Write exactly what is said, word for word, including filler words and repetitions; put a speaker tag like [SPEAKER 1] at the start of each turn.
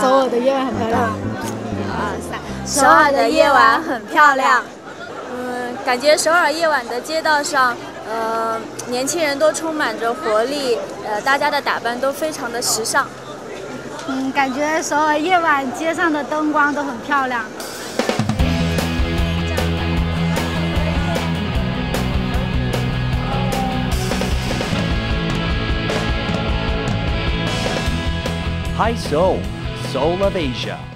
[SPEAKER 1] 首尔的夜晚很漂亮。
[SPEAKER 2] 啊，首尔的夜晚很漂亮。嗯，感觉首尔夜晚的街道上，呃，年轻人都充满着活力，呃，大家的打扮都非常的时尚。
[SPEAKER 1] 嗯，感觉首尔夜晚街上的灯光都很漂亮。
[SPEAKER 3] Hi Seoul, Seoul of Asia.